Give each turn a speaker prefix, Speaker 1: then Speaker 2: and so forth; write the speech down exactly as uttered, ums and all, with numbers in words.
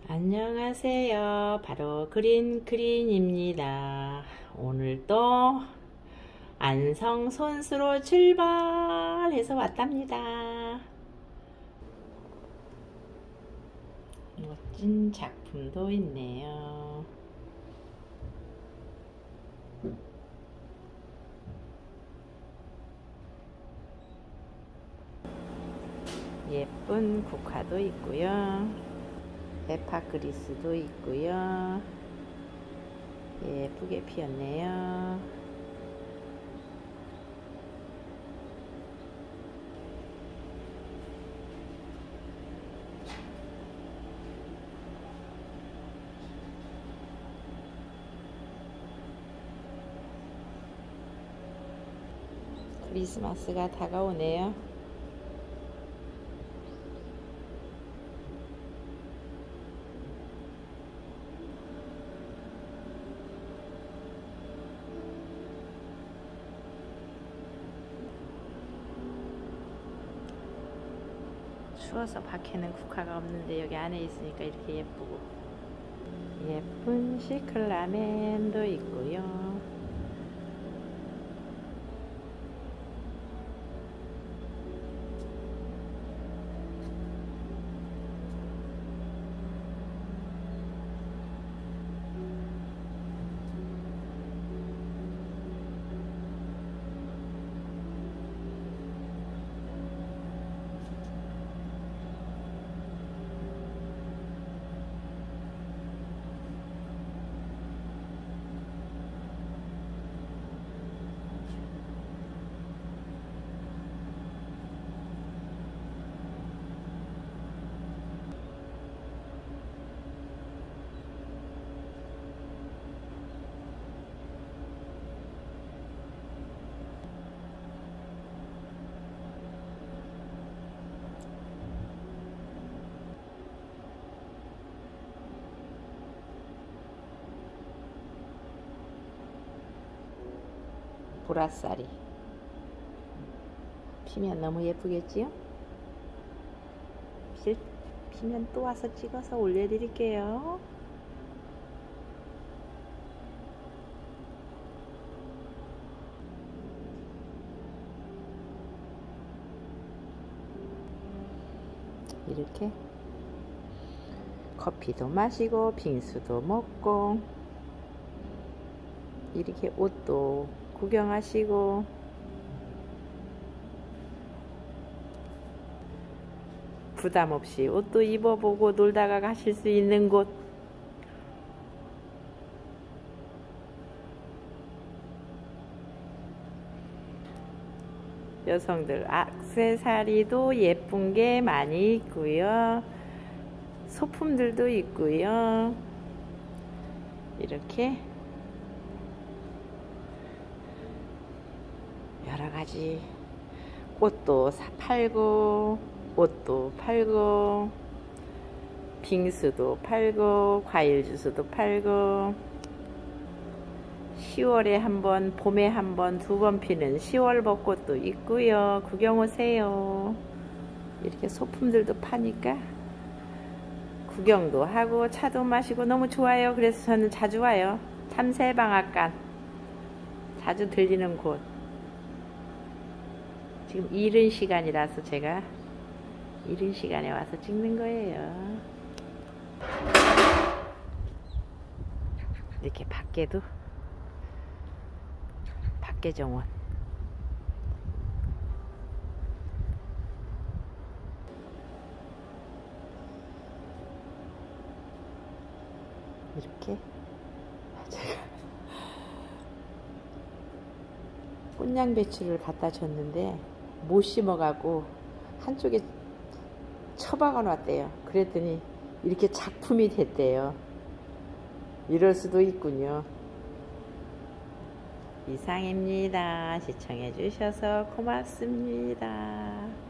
Speaker 1: 안녕하세요. 바로 그린그린입니다. 오늘도 안성 손수로 출발해서 왔답니다. 멋진 작품도 있네요. 예쁜 국화도 있고요. 에파그리스도 있고요. 예쁘게 피었네요. 크리스마스가 다가오네요. 추워서 밖에는 국화가 없는데 여기 안에 있으니까 이렇게 예쁘고, 예쁜 시클라멘도 있고요. 보라쌀이 피면 너무 예쁘겠지요? 피, 피면 또 와서 찍어서 올려드릴게요. 이렇게 커피도 마시고 빙수도 먹고 이렇게 옷도 구경하시고 부담 없이 옷도 입어보고 놀다가 가실 수 있는 곳. 여성들 액세서리도 예쁜 게 많이 있고요. 소품들도 있고요. 이렇게 여러가지 꽃도 팔고 옷도 팔고 빙수도 팔고 과일 주스도 팔고 시월에 한 번, 봄에 한 번, 두 번 피는 시월 벚꽃도 있고요. 구경 오세요. 이렇게 소품들도 파니까 구경도 하고 차도 마시고 너무 좋아요. 그래서 저는 자주 와요. 참새방앗간 자주 들리는 곳. 지금 이른 시간이라서 제가 이른 시간에 와서 찍는 거예요. 이렇게 밖에도 밖에 정원 이렇게 제가 꽃냥배추를 갖다 줬는데 못 심어가고 한쪽에 처박아 놨대요. 그랬더니 이렇게 작품이 됐대요. 이럴 수도 있군요. 이상입니다. 시청해 주셔서 고맙습니다.